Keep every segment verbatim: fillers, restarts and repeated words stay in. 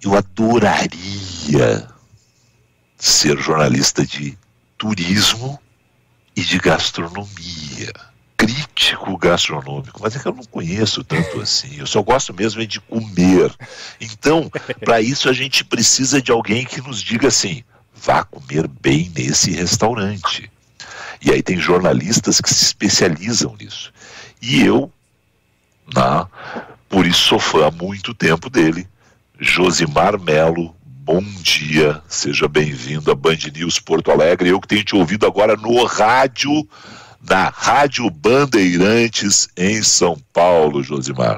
eu adoraria ser jornalista de turismo e de gastronomia, crítico gastronômico, mas é que eu não conheço tanto assim, eu só gosto mesmo é de comer. Então, para isso a gente precisa de alguém que nos diga assim, vá comer bem nesse restaurante. E aí tem jornalistas que se especializam nisso. E eu, na, por isso sou fã há muito tempo dele, Josimar Melo. Bom dia, seja bem-vindo a Band News Porto Alegre. Eu que tenho te ouvido agora no rádio, na Rádio Bandeirantes em São Paulo, Josimar.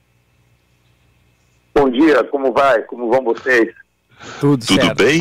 Bom dia, como vai? Como vão vocês? Tudo, Tudo bem?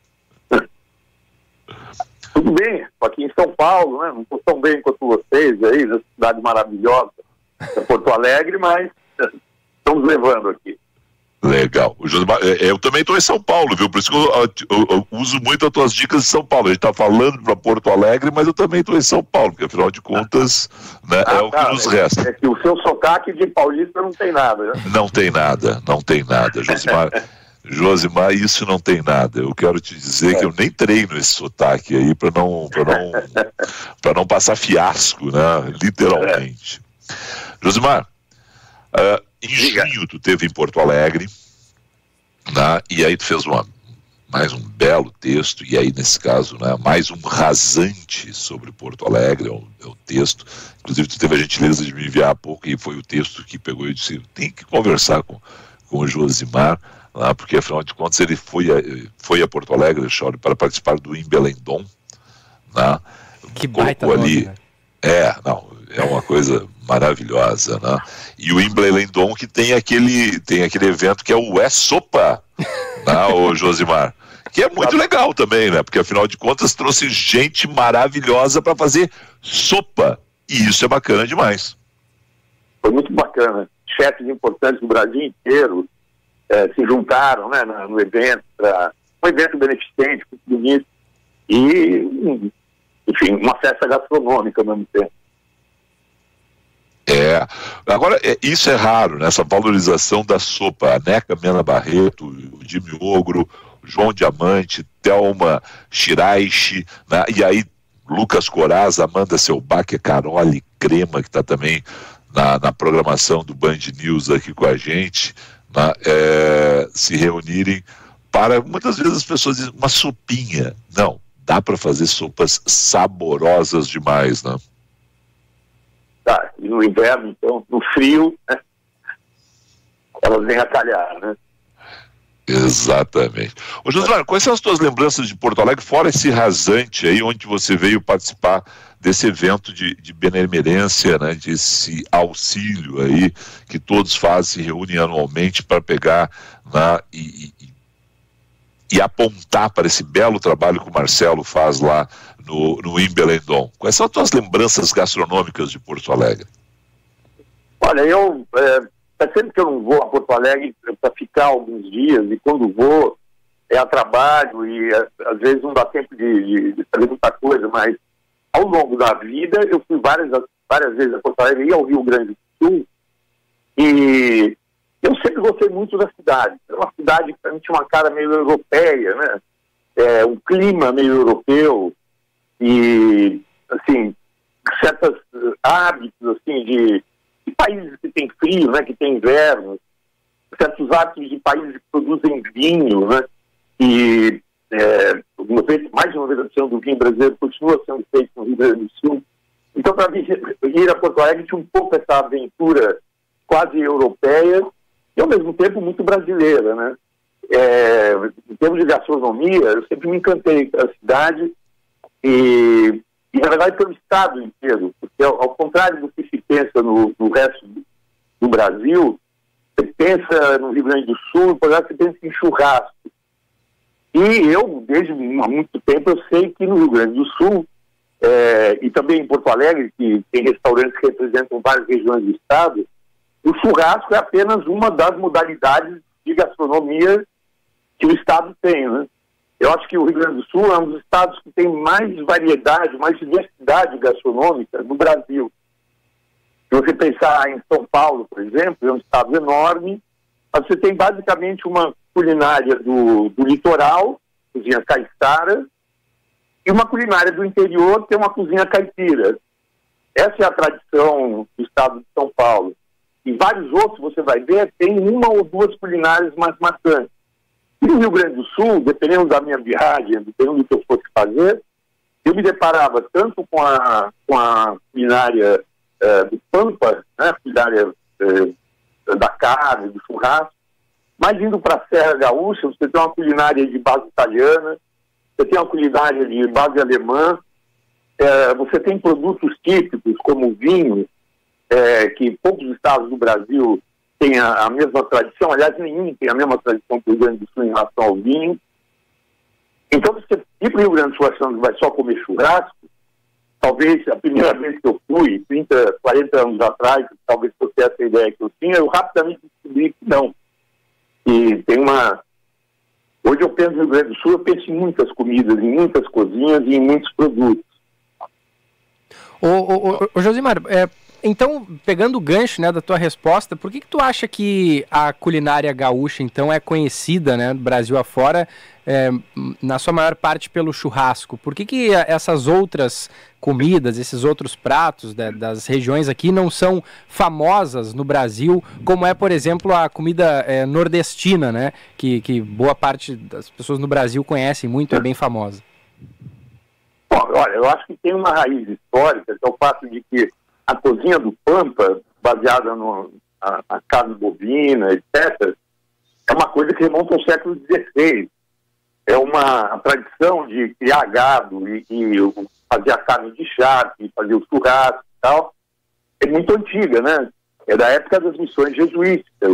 Tudo bem, aqui em São Paulo, né? Não estou tão bem quanto vocês aí, na cidade maravilhosa, Porto Alegre, mas estamos levando aqui. Legal. O Josimar, eu também estou em São Paulo, viu? Por isso que eu, eu, eu uso muito as tuas dicas de São Paulo. A gente está falando para Porto Alegre, mas eu também estou em São Paulo, porque afinal de contas, né, ah, é o tá, que nos é, resta. É que o seu sotaque de paulista não tem nada, né? Não tem nada, não tem nada, Josimar. Josimar, isso não tem nada. Eu quero te dizer é. que eu nem treino esse sotaque aí para não, para não, para não passar fiasco, né? Literalmente. É. Josimar, uh, em Diga. junho tu esteve em Porto Alegre, né? E aí tu fez uma, mais um belo texto, e aí nesse caso, né, mais um rasante sobre Porto Alegre, é o, é o texto. Inclusive tu teve a gentileza de me enviar há pouco, e foi o texto que pegou e disse, tem que conversar com, com o Josimar, lá, porque afinal de contas ele foi a, foi a Porto Alegre, para participar do Imbelendon, né? Que baita colocou ali, nome, né? É, não, é uma coisa maravilhosa, né? E o Imbelendon que tem aquele, tem aquele evento que é o É Sopa, né, o Josimar? Que é muito legal também, né? Porque afinal de contas trouxe gente maravilhosa para fazer sopa. E isso é bacana demais. Foi muito bacana. Chefes importantes do Brasil inteiro é, se juntaram, né, no evento, pra, um evento beneficente, muito bonito. E, enfim, uma festa gastronômica ao mesmo tempo. É, agora é, isso é raro, né? Essa valorização da sopa. A Neca Mena Barreto, o Jimmy Ogro, o João Diamante, Thelma Shiraishi, né? E aí Lucas Coraz, Amanda Selbach, Carole Crema, que está também na, na programação do Band News aqui com a gente, né? É, se reunirem para, muitas vezes as pessoas dizem, uma sopinha. Não, dá para fazer sopas saborosas demais, né? Tá, e no inverno, então, no frio, né, elas vêm a calhar, né? Exatamente. Ô Josimar, quais são as tuas lembranças de Porto Alegre, fora esse rasante aí, onde você veio participar desse evento de, de benemerência, né, desse auxílio aí, que todos fazem, se reúnem anualmente para pegar, né, e, e, e apontar para esse belo trabalho que o Marcelo faz lá no, no Imbelendon. Quais são as tuas lembranças gastronômicas de Porto Alegre? Olha, eu, é, sempre que eu não vou a Porto Alegre para ficar alguns dias, e quando vou é a trabalho, e é, às vezes não dá tempo de, de, de fazer muita coisa, mas ao longo da vida eu fui várias, várias vezes a Porto Alegre e ao Rio Grande do Sul, e eu sempre gostei muito da cidade. É uma cidade que para mim tinha uma cara meio europeia, né? É, um clima meio europeu, e, assim, certos hábitos, assim, de, de países que tem frio, né, que tem inverno, certos hábitos de países que produzem vinho, né, e é, mais de noventa por cento do vinho brasileiro continua sendo feito no Rio Grande do Sul. Então, para mim, ir a Porto Alegre tinha um pouco essa aventura quase europeia e, ao mesmo tempo, muito brasileira, né. É, em termos de gastronomia, eu sempre me encantei pela cidade, E, e, na verdade, pelo estado inteiro, porque ao, ao contrário do que se pensa no, no resto do, do Brasil, você pensa no Rio Grande do Sul, por exemplo, você pensa em churrasco. E eu, desde há muito tempo, eu sei que no Rio Grande do Sul, é, e também em Porto Alegre, que tem restaurantes que representam várias regiões do estado, o churrasco é apenas uma das modalidades de gastronomia que o estado tem, né? Eu acho que o Rio Grande do Sul é um dos estados que tem mais variedade, mais diversidade gastronômica no Brasil. Se você pensar em São Paulo, por exemplo, é um estado enorme, mas você tem basicamente uma culinária do, do litoral, cozinha caiçara, e uma culinária do interior, que é uma cozinha caipira. Essa é a tradição do estado de São Paulo. E vários outros, você vai ver, tem uma ou duas culinárias mais marcantes. E no Rio Grande do Sul, dependendo da minha viagem, dependendo do que eu fosse fazer, eu me deparava tanto com a, com a culinária eh, do Pampa, né, a culinária eh, da carne, do churrasco, mas indo para a Serra Gaúcha, você tem uma culinária de base italiana, você tem uma culinária de base alemã, eh, você tem produtos típicos como vinho, eh, que poucos estados do Brasil têm a, a mesma tradição, aliás, nenhum tem a mesma tradição que o Rio Grande do Sul em relação ao vinho. Então, você ir para o Rio Grande do Sul achando que vai só comer churrasco, talvez a primeira vez que eu fui, trinta, quarenta anos atrás, talvez fosse essa ideia que eu tinha, eu rapidamente descobri que não. E tem uma... Hoje eu penso no Rio Grande do Sul, eu penso em muitas comidas, em muitas cozinhas e em muitos produtos. Ô, ô, ô, ô Josimar, é, então, pegando o gancho, né, da tua resposta, por que que tu acha que a culinária gaúcha, então, é conhecida, né, do Brasil afora, é, na sua maior parte pelo churrasco? Por que que essas outras comidas, esses outros pratos, né, das regiões aqui não são famosas no Brasil, como é, por exemplo, a comida é, nordestina, né, que, que boa parte das pessoas no Brasil conhecem muito, é bem famosa? Bom, olha, eu acho que tem uma raiz histórica, que é o fato de que a cozinha do Pampa, baseada no, na, na carne bovina, etcétera, é uma coisa que remonta ao século dezesseis. É uma tradição de criar gado e, e fazer a carne de charque, fazer o churrasco e tal. É muito antiga, né? É da época das missões jesuíticas.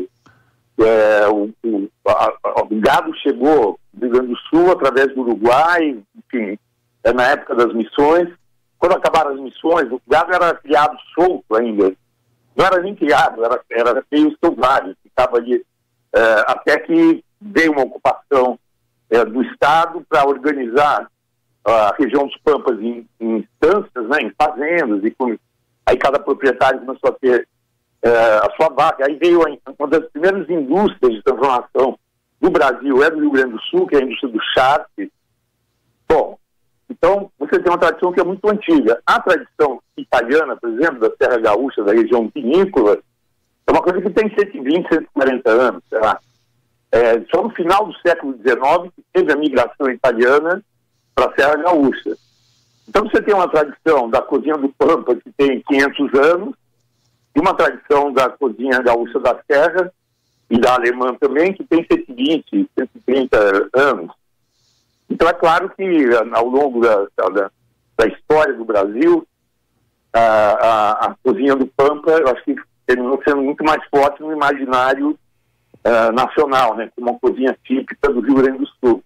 É, o, o, a, a, o gado chegou do Rio Grande do Sul através do Uruguai, enfim, é na época das missões. Quando acabaram as missões, o gado era criado solto ainda. Não era nem criado, era, era meio selvagem. Ficava ali, é, até que veio uma ocupação é, do Estado para organizar a região dos Pampas em, em instâncias, né, em fazendas. E com, aí cada proprietário começou a ter é, a sua vaca. Aí veio a, uma das primeiras indústrias de transformação do Brasil, é do Rio Grande do Sul, que é a indústria do charque. Bom, então, você tem uma tradição que é muito antiga. A tradição italiana, por exemplo, da Serra Gaúcha, da região vinícola, é uma coisa que tem cento e vinte, cento e quarenta anos, sei lá. É, só no final do século dezenove que teve a migração italiana para a Serra Gaúcha. Então, você tem uma tradição da cozinha do Pampa, que tem quinhentos anos, e uma tradição da cozinha gaúcha da Serra, e da alemã também, que tem cento e vinte, cento e trinta anos. Então, é claro que ao longo da, da, da história do Brasil, a, a, a cozinha do Pampa, eu acho que terminou sendo muito mais forte no imaginário uh, nacional, né, como uma cozinha típica do Rio Grande do Sul.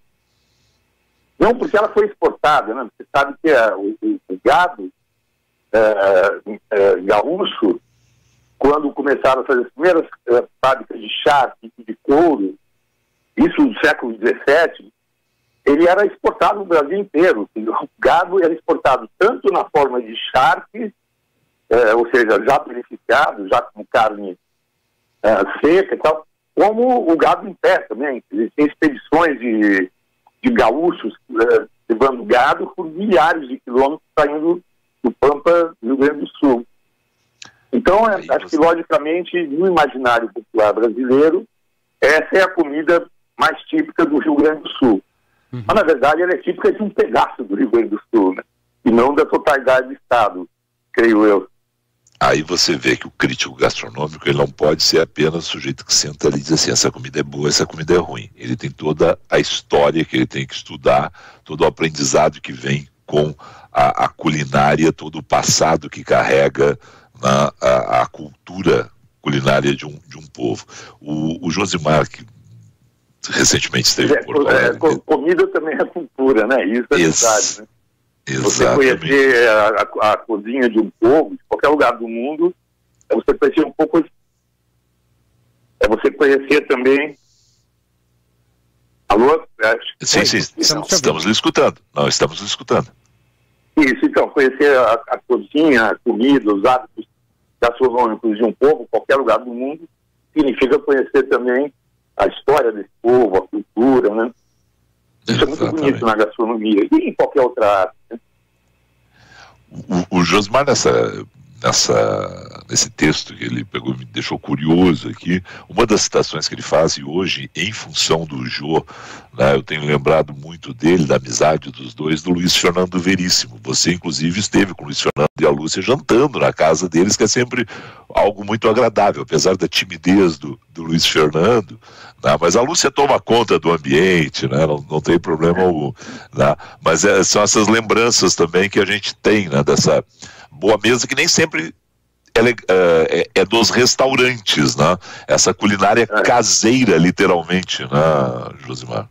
Não porque ela foi exportada, né? Você sabe que uh, o, o gado uh, uh, gaúcho, quando começaram a fazer as primeiras uh, fábricas de charque e de couro, isso no século dezessete, ele era exportado no Brasil inteiro. O gado era exportado tanto na forma de charque, eh, ou seja, já purificado, já com carne eh, seca e tal, como o gado em pé também. Existem expedições de, de gaúchos eh, levando gado por milhares de quilômetros saindo do Pampa do Rio Grande do Sul. Então, é, acho que, logicamente, no imaginário popular brasileiro, essa é a comida mais típica do Rio Grande do Sul. Uhum. Mas, na verdade, ela é típica de um pedaço do Rio Grande do Sul, né? E não da totalidade do estado, creio eu. Aí você vê que o crítico gastronômico, ele não pode ser apenas o sujeito que senta ali e diz assim, essa comida é boa, essa comida é ruim. Ele tem toda a história que ele tem que estudar, todo o aprendizado que vem com a, a culinária, todo o passado que carrega na, a, a cultura culinária de um, de um povo. O, o Josimar, que recentemente esteve é, em Porto Alegre. É, comida também é cultura, né? Isso é Ex verdade, né? Exatamente. Você conhecer a, a, a cozinha de um povo, de qualquer lugar do mundo, é você conhecer um pouco... É você conhecer também... Alô? Sim, sim, estamos, estamos lhe escutando. Não, estamos lhe escutando. Isso, então, conhecer a, a cozinha, a comida, os hábitos gastronômicos de um povo, qualquer lugar do mundo, significa conhecer também a história desse povo, a cultura, né? Isso é muito Exatamente. bonito na gastronomia e em qualquer outra arte, né? O, o Josmar, nessa, nessa, nesse texto que ele pegou, me deixou curioso aqui, uma das citações que ele faz, e hoje, em função do Jô, né, eu tenho lembrado muito dele, da amizade dos dois, do Luiz Fernando Veríssimo. Você, inclusive, esteve com o Luiz Fernando e a Lúcia jantando na casa deles, que é sempre algo muito agradável, apesar da timidez do, do Luiz Fernando, né, mas a Lúcia toma conta do ambiente, né, não, não tem problema algum, né, mas é, são essas lembranças também que a gente tem, né, dessa boa mesa, que nem sempre é, é, é dos restaurantes, né, essa culinária caseira, literalmente, né, Josimar?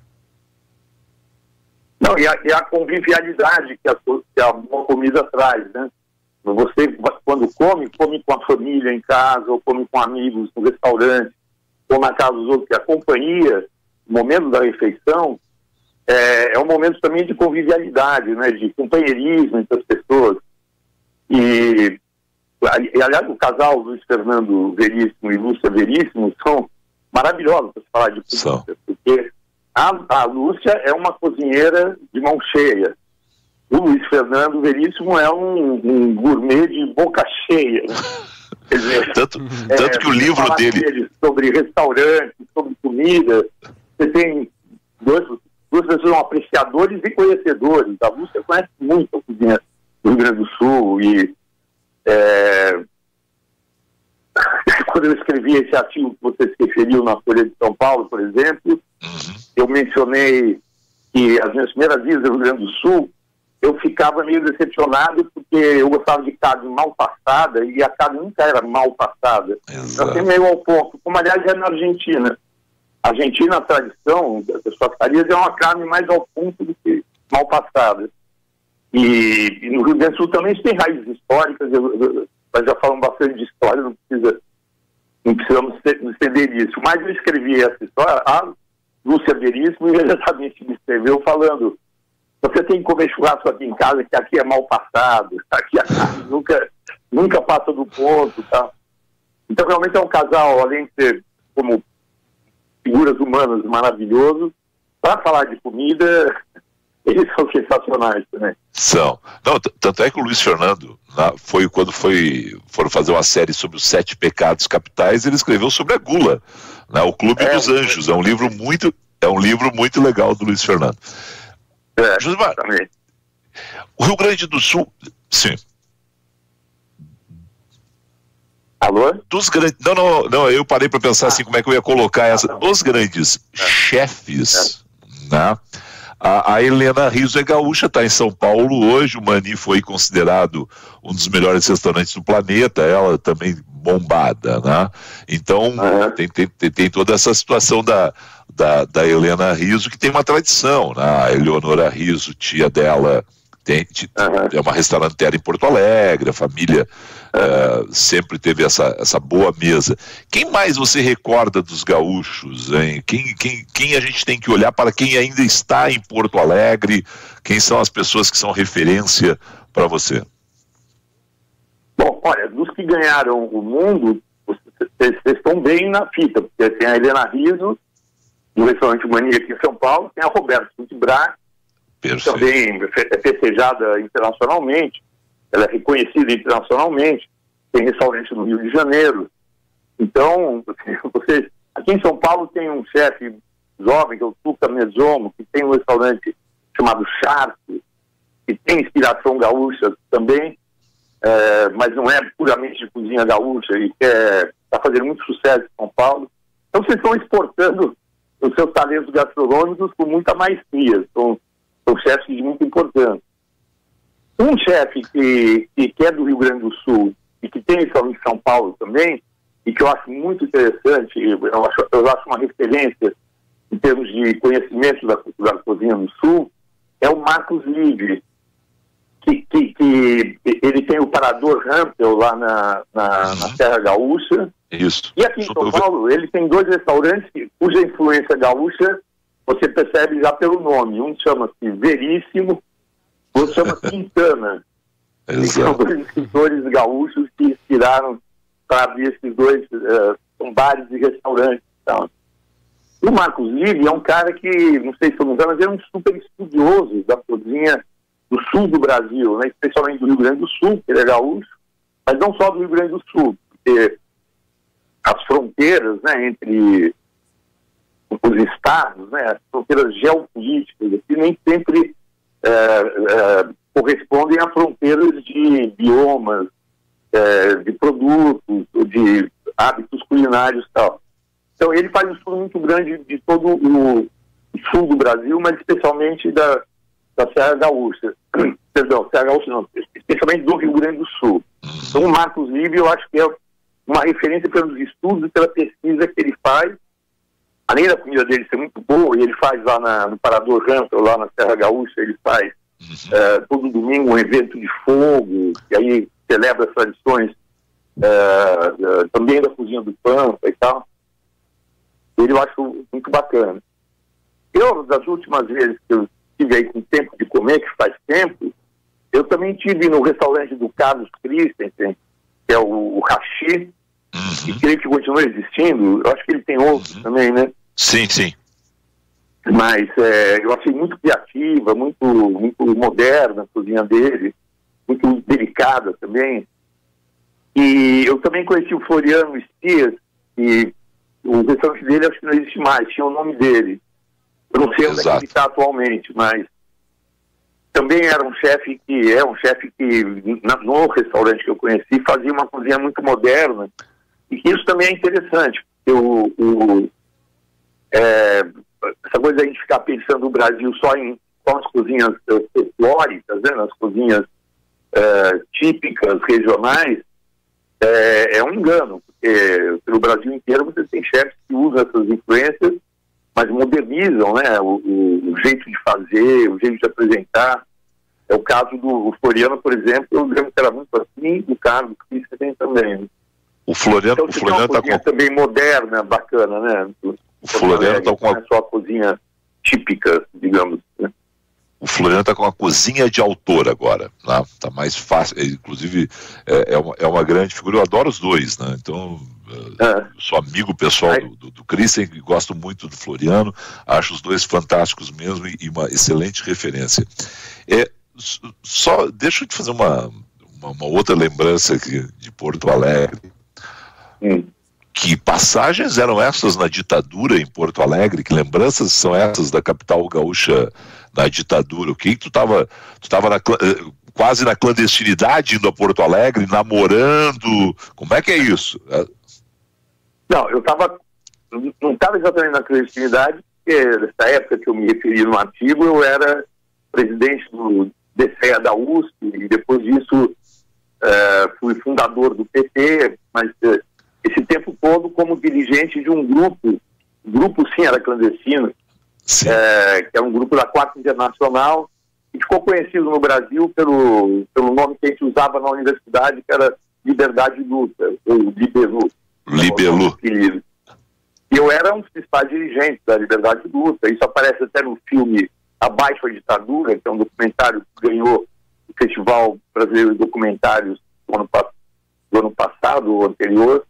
Não, e a, e a convivialidade que a, que a boa comida traz, né? Você, quando come, come com a família em casa, ou come com amigos no restaurante, ou na casa dos outros, que a companhia, o momento da refeição, é, é um momento também de convivialidade, né? De companheirismo entre as pessoas. E, e aliás, o casal Luiz Fernando Veríssimo e Lúcia Veríssimo são maravilhosos para se falar de comida, porque a, a Lúcia é uma cozinheira de mão cheia. O Luiz Fernando Veríssimo é um, um gourmet de boca cheia. Quer dizer, tanto é, tanto que o livro dele... dele sobre restaurantes, sobre comida, você tem dois, duas pessoas, apreciadores e conhecedores. A Lúcia conhece muito a cozinha do Rio Grande do Sul e é, quando eu escrevi esse artigo que você se referiu na Folha de São Paulo, por exemplo, uhum. eu mencionei que as minhas primeiras vidas do Rio Grande do Sul, eu ficava meio decepcionado porque eu gostava de carne mal passada e a carne nunca era mal passada. Eu fiquei meio ao ponto, como aliás é na Argentina. A Argentina, a tradição das churrascarias é uma carne mais ao ponto do que mal passada. E, e no Rio Grande do Sul também tem raízes históricas, eu, eu, nós já falamos bastante de história, não, precisa, não precisamos estender disso. Mas eu escrevi essa história, a Lúcia Veríssimo imediatamente me escreveu falando: você tem que comer churrasco aqui em casa, que aqui é mal passado, aqui a carne nunca, nunca passa do ponto, tá? Então realmente é um casal, além de ser como figuras humanas maravilhosos, para falar de comida, eles são sensacionais também. São. Não, tanto é que o Luiz Fernando, na, foi quando foi, foram fazer uma série sobre os sete pecados capitais, ele escreveu sobre a gula, né, o Clube é, dos Anjos. É um livro muito, é um livro muito legal do Luiz Fernando. É, Josimar, o Rio Grande do Sul, sim. Alô? Dos grandes, não, não, não, eu parei para pensar ah. assim, como é que eu ia colocar essa, ah, dos grandes é. chefes, é. né? A, a Helena Rizzo é gaúcha, está em São Paulo hoje. O Mani foi considerado um dos melhores restaurantes do planeta, ela também bombada, né? Então uhum. tem, tem, tem toda essa situação da, da, da Helena Rizzo, que tem uma tradição, né? A Eleonora Rizzo, tia dela, tem, uhum. é uma restauranteira em Porto Alegre, a família uhum. uh, sempre teve essa, essa boa mesa. Quem mais você recorda dos gaúchos, hein? Quem, quem, quem a gente tem que olhar para quem ainda está em Porto Alegre? Quem são as pessoas que são referência para você? Bom, olha, dos que ganharam o mundo, vocês estão bem na fita, porque tem a Helena Rizzo, no restaurante Mania aqui em São Paulo, tem a Roberta Sutibra, também é festejada internacionalmente, ela é reconhecida internacionalmente, tem restaurante no Rio de Janeiro. Então, vocês, aqui em São Paulo tem um chefe jovem, que é o Tuca Mezzomo, que tem um restaurante chamado Charque, que tem inspiração gaúcha também, é, mas não é puramente de cozinha gaúcha, e está fazendo muito sucesso em São Paulo. Então vocês estão exportando os seus talentos gastronômicos com muita maestria, são, são chefes muito importantes. Um chefe que, que, que é do Rio Grande do Sul e que tem isso em São Paulo também, e que eu acho muito interessante, eu acho, eu acho uma referência em termos de conhecimento da cultura da cozinha no Sul, é o Marcos Libre, que, que, que ele tem o Parador Rampel lá na, na, na Serra Gaúcha. Isso. E aqui em São Paulo, ele tem dois restaurantes cuja influência gaúcha você percebe já pelo nome. Um chama-se Veríssimo, o outro chama Quintana. São dois escritores gaúchos que inspiraram para abrir esses dois uh, bares e restaurantes. Então. O Marcos Livi é um cara que, não sei se eu não sei, mas é um super estudioso da cozinha do sul do Brasil, né? Especialmente do Rio Grande do Sul, que ele é gaúcho, mas não só do Rio Grande do Sul, porque as fronteiras, né, entre os estados, né, as fronteiras geopolíticas, que nem sempre é, é, correspondem a fronteiras de biomas, é, de produtos, de hábitos culinários e tal. Então ele faz um estudo muito grande de todo o sul do Brasil, mas especialmente da, da Serra Gaúcha. Perdão, Serra Gaúcha não, especialmente do Rio Grande do Sul. Então o Marcos Livi, eu acho que é uma referência pelos estudos e pela pesquisa que ele faz. Além da comida dele ser muito boa, e ele faz lá na, no Parador Hunter, lá na Serra Gaúcha, ele faz uhum. uh, todo domingo um evento de fogo, e aí celebra as tradições uh, uh, também da cozinha do Pampa e tal. Ele eu acho muito bacana. Eu, das últimas vezes que eu estive aí com tempo de comer, que faz tempo, eu também estive no restaurante do Carlos Christensen, que é o, o Hashi, uhum. e creio que continua existindo. Eu acho que ele tem outros uhum. também, né? Sim, sim. Mas é, eu achei muito criativa, muito, muito moderna a cozinha dele, muito delicada também. E eu também conheci o Floriano Stiers, e o restaurante dele acho que não existe mais, tinha o nome dele. Eu não sei onde é que ele está atualmente, mas também era um chefe que, é um chefe que, na, no restaurante que eu conheci, fazia uma cozinha muito moderna, e que isso também é interessante, porque o, o, é, essa coisa de a gente ficar pensando no Brasil só em só nas cozinhas folclóricas, né, nas cozinhas é, típicas, regionais, é, é um engano, porque pelo Brasil inteiro você tem chefes que usam essas influências, mas modernizam, né, o, o, o jeito de fazer, o jeito de apresentar. É o caso do Floriano, por exemplo, eu lembro que era muito assim, o Carlos Christensen também. O Floriano, então, o Floriano uma cozinha tá com... também moderna, bacana, né? O, o Floriano tá com não uma... é só a cozinha típica, digamos, né? O Floriano está com uma cozinha de autor agora, né? Tá mais fácil, inclusive é, é, uma, é uma grande figura, eu adoro os dois, né? Então, é. sou amigo pessoal do, do, do Christen, e gosto muito do Floriano, acho os dois fantásticos mesmo e, e uma excelente referência. É, só, deixa eu te fazer uma, uma, uma outra lembrança aqui de Porto Alegre. Hum. Que passagens eram essas na ditadura em Porto Alegre? Que lembranças são essas da capital gaúcha na ditadura? O que tu estava tu tava na, quase na clandestinidade indo a Porto Alegre, namorando? Como é que é isso? Não, eu estava não estava exatamente na clandestinidade, porque nessa época que eu me referi no artigo, eu era presidente do D C E da U S P, e depois disso é, fui fundador do P T, mas é, esse tempo todo como dirigente de um grupo, o grupo sim era clandestino, é, que era um grupo da Quarta Internacional, e ficou conhecido no Brasil pelo, pelo nome que a gente usava na universidade, que era Liberdade Luta, ou Libelu. Libelu. E eu era um dos principais dirigentes da Liberdade Luta, isso aparece até no filme Abaixo a Ditadura, que é um documentário que ganhou o Festival Brasileiro de Documentários do ano, do ano passado, ou anterior.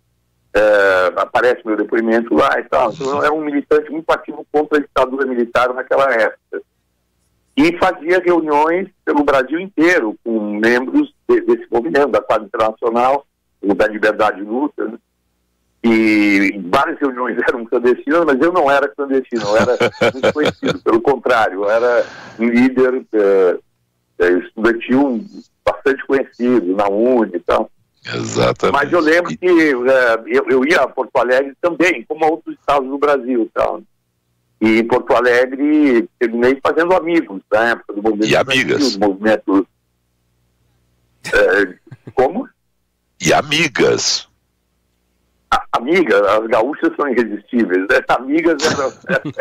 É, aparece meu depoimento lá e tal. Então eu era um militante muito ativo contra a ditadura militar naquela época. E fazia reuniões pelo Brasil inteiro com membros de, desse movimento, da Quadra Internacional, da Liberdade de Luta, né? E várias reuniões eram clandestinas, mas eu não era clandestino, eu era muito conhecido, pelo contrário, eu era um líder é, é, estudantil bastante conhecido na Uni e tal. Exatamente. Mas eu lembro que uh, eu, eu ia a Porto Alegre também, como a outros estados do Brasil. Tá? E em Porto Alegre terminei fazendo amigos na época do movimento. E amigas. Do movimento, uh, como? E amigas. A, amigas, as gaúchas são irresistíveis. Né? Amigas eram...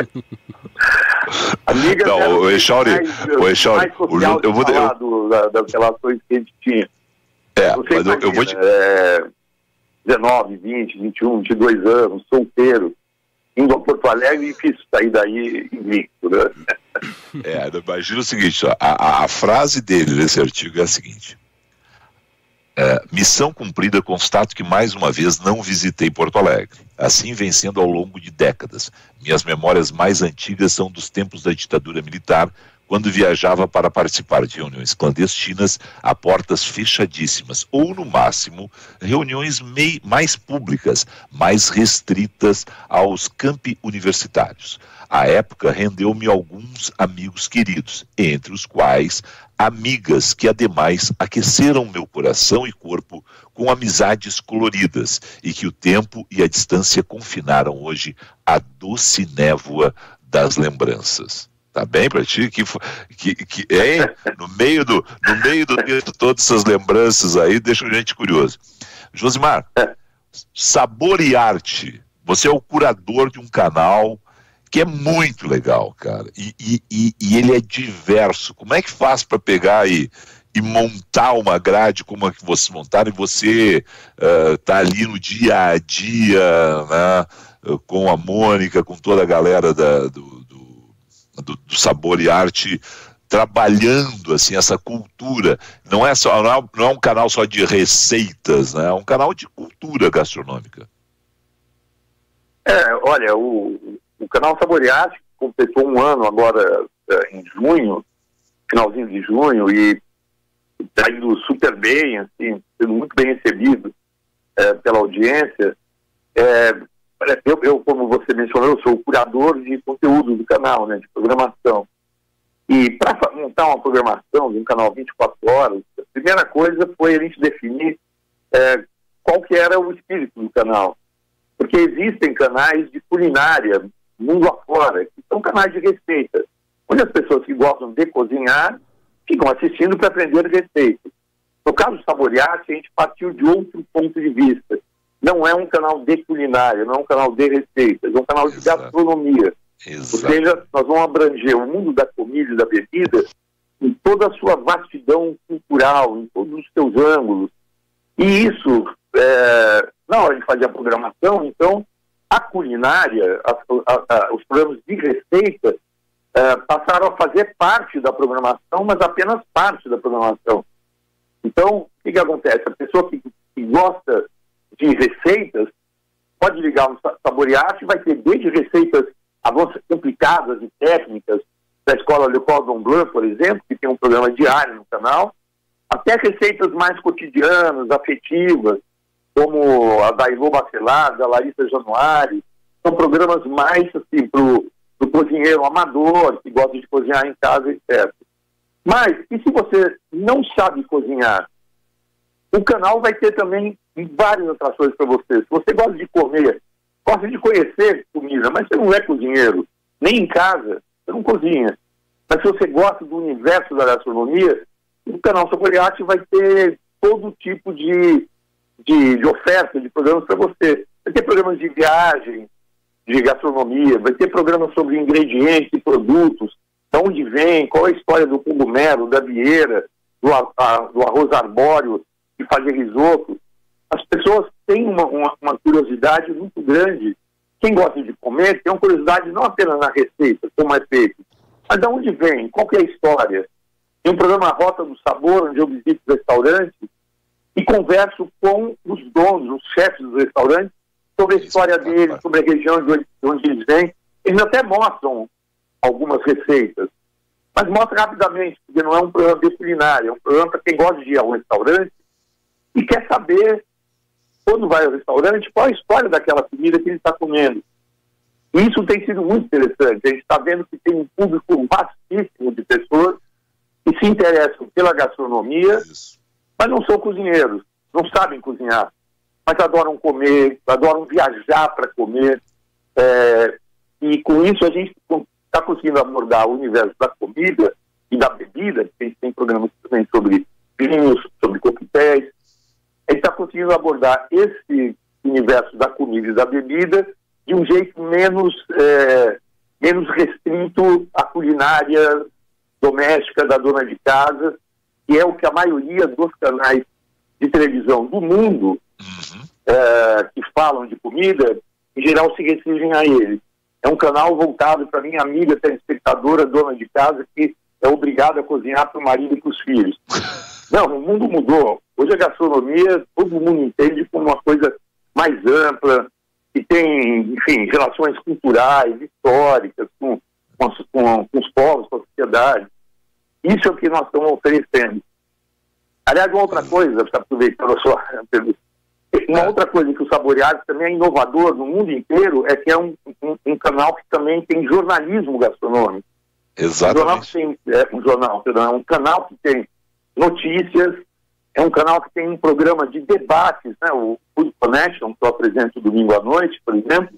amigas não, eram o Echauri, o Echauri, eu vou falar do, da, das relações que a gente tinha. É, Você mas imagina, eu vou te... é, dezenove, vinte, vinte e um, vinte e dois anos, solteiro, indo a Porto Alegre e fiz sair daí invicto, né? É, imagina o seguinte, ó, a, a frase dele nesse artigo é a seguinte: É, missão cumprida, constato que mais uma vez não visitei Porto Alegre, assim vencendo ao longo de décadas. Minhas memórias mais antigas são dos tempos da ditadura militar, quando viajava para participar de reuniões clandestinas a portas fechadíssimas, ou no máximo, reuniões mei, mais públicas, mais restritas aos campi universitários. A época rendeu-me alguns amigos queridos, entre os quais amigas que ademais aqueceram meu coração e corpo com amizades coloridas e que o tempo e a distância confinaram hoje à doce névoa das lembranças. Tá bem pra ti? Que, que, que, hein? No meio do, no meio do texto, todas essas lembranças aí, deixa a gente curioso. Josimar, Sabor e Arte, você é o curador de um canal que é muito legal, cara, e, e, e, e ele é diverso. Como é que faz para pegar e, e montar uma grade como a que vocês montaram, e você uh, tá ali no dia a dia, né, com a Mônica, com toda a galera da, do, do, do, do Sabor e Arte, trabalhando assim essa cultura. Não é, só, não é, não é um canal só de receitas, né, é um canal de cultura gastronômica. É, olha, o... O canal Sabor e Arte completou um ano agora em junho, finalzinho de junho, e está indo super bem, assim, sendo muito bem recebido é, pela audiência. É, eu, eu, como você mencionou, eu sou o curador de conteúdo do canal, né, de programação. E para montar uma programação de um canal vinte e quatro horas, a primeira coisa foi a gente definir é, qual que era o espírito do canal. Porque existem canais de culinária mundo afora, que são canais de receita, onde as pessoas que gostam de cozinhar ficam assistindo para aprender receitas. No caso do Sabor e Arte, a gente partiu de outro ponto de vista. Não é um canal de culinária, não é um canal de receitas, é um canal de gastronomia. Exato. Ou seja, nós vamos abranger o mundo da comida e da bebida em toda a sua vastidão cultural, em todos os seus ângulos. E isso, é, na hora de fazer a programação, então, a culinária, a, a, a, os programas de receita uh, passaram a fazer parte da programação, mas apenas parte da programação. Então, o que, que acontece? A pessoa que, que gosta de receitas pode ligar no Sabor e Arte e vai ter desde receitas complicadas e técnicas da Escola Le Cordon Bleu, por exemplo, que tem um programa diário no canal, até receitas mais cotidianas, afetivas, como a da Ilô Bacelar, da Larissa Januari. São programas mais assim, para o cozinheiro amador, que gosta de cozinhar em casa, etcétera. Mas, e se você não sabe cozinhar? O canal vai ter também várias atrações para você. Se você gosta de comer, gosta de conhecer comida, mas você não é cozinheiro, nem em casa, você não cozinha. Mas se você gosta do universo da gastronomia, o canal Sabor e Arte vai ter todo tipo de De, de oferta, de programas para você. Vai ter programas de viagem, de gastronomia, vai ter programas sobre ingredientes e produtos, de onde vem, qual é a história do cogumelo, da vieira, do, a, do arroz arbóreo, de fazer risoto. As pessoas têm uma, uma, uma curiosidade muito grande. Quem gosta de comer tem uma curiosidade não apenas na receita, como é feito, mas de onde vem, qual que é a história. Tem um programa Rota do Sabor, onde eu visito restaurantes e converso com os donos, os chefes dos restaurantes, sobre a história deles, sobre a região de onde, de onde eles vêm. Eles até mostram algumas receitas, mas mostra rapidamente, porque não é um programa de culinária, é um programa para quem gosta de ir ao restaurante e quer saber, quando vai ao restaurante, qual a história daquela comida que ele está comendo. E isso tem sido muito interessante. A gente está vendo que tem um público vastíssimo de pessoas que se interessam pela gastronomia, isso. Mas não são cozinheiros, não sabem cozinhar, mas adoram comer, adoram viajar para comer. É, e com isso a gente está conseguindo abordar o universo da comida e da bebida, que a gente tem programas também sobre vinhos, sobre coquetéis. A gente está conseguindo abordar esse universo da comida e da bebida de um jeito menos, é, menos restrito à culinária doméstica da dona de casa, que é o que a maioria dos canais de televisão do mundo uhum. é, que falam de comida, em geral se restringem a ele. É um canal voltado para minha amiga telespectadora, dona de casa, que é obrigada a cozinhar para o marido e para os filhos. Não, o mundo mudou. Hoje a gastronomia, todo mundo entende como uma coisa mais ampla, que tem, enfim, relações culturais, históricas, com, com, com, com os povos, com a sociedade. Isso é o que nós estamos oferecendo. Aliás, uma outra coisa, aproveitando a sua pergunta, uma outra coisa que o Saboreados também é inovador no mundo inteiro é que é um, um, um canal que também tem jornalismo gastronômico. Exatamente. Um jornal, que tem, é, um, jornal perdão, é um canal que tem notícias, é um canal que tem um programa de debates, né, o Food Connection, que eu apresento domingo à noite, por exemplo.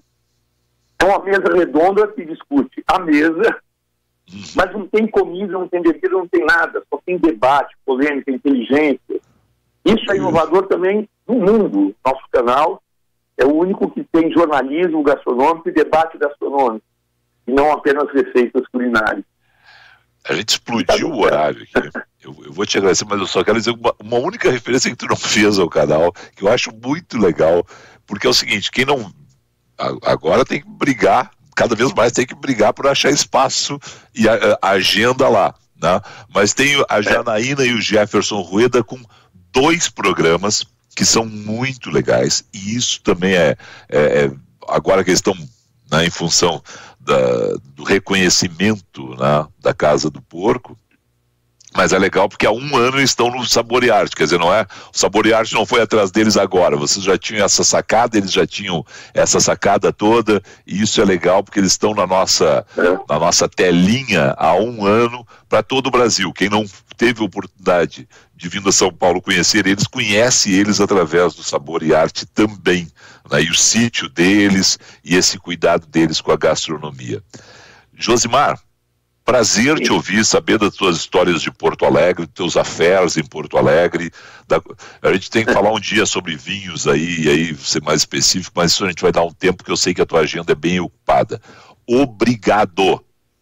É uma mesa redonda que discute a mesa, mas não tem comida, não tem bebida, não tem nada, só tem debate, polêmica, inteligência. Isso é inovador também no mundo. Nosso canal é o único que tem jornalismo gastronômico e debate gastronômico, e não apenas receitas culinárias. A gente explodiu o horário aqui. Eu, eu vou te agradecer, mas eu só quero dizer uma, uma única referência que tu não fez ao canal, que eu acho muito legal, porque é o seguinte, quem não... Agora tem que brigar, cada vez mais tem que brigar por achar espaço e a, a agenda lá, né? Mas tem a Janaína e o Jefferson Rueda com dois programas que são muito legais, e isso também é, é, é agora que eles estão, né, em função da, do reconhecimento, né, da Casa do Porco, mas é legal porque há um ano eles estão no Saborearte, quer dizer, não é, o Saborearte não foi atrás deles agora, vocês já tinham essa sacada, eles já tinham essa sacada toda, e isso é legal porque eles estão na nossa, na nossa telinha há um ano para todo o Brasil. Quem não teve a oportunidade de vir a São Paulo conhecer eles, conhece eles através do Saborearte também, né, e o sítio deles e esse cuidado deles com a gastronomia. Josimar, prazer te ouvir, saber das tuas histórias de Porto Alegre, dos teus affairs em Porto Alegre. Da... A gente tem que falar um dia sobre vinhos aí, e aí ser mais específico, mas isso a gente vai dar um tempo, porque eu sei que a tua agenda é bem ocupada. Obrigado.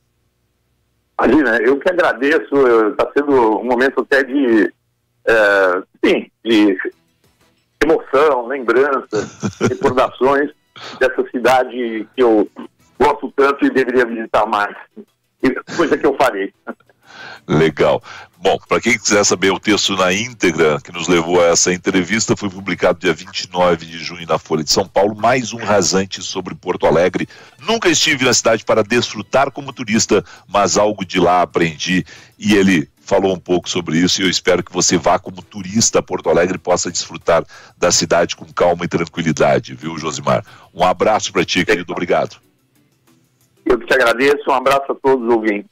Imagina, eu que agradeço, está sendo um momento até de, é, sim, de emoção, lembrança, recordações dessa cidade que eu gosto tanto e deveria visitar mais. Coisa que eu farei. Legal. Bom, para quem quiser saber o texto na íntegra que nos levou a essa entrevista, foi publicado dia vinte e nove de junho na Folha de São Paulo, mais um rasante sobre Porto Alegre. Nunca estive na cidade para desfrutar como turista, mas algo de lá aprendi, e ele falou um pouco sobre isso, e eu espero que você vá como turista a Porto Alegre e possa desfrutar da cidade com calma e tranquilidade, viu, Josimar? Um abraço para ti, querido, obrigado. Eu que te agradeço, um abraço a todos os ouvintes.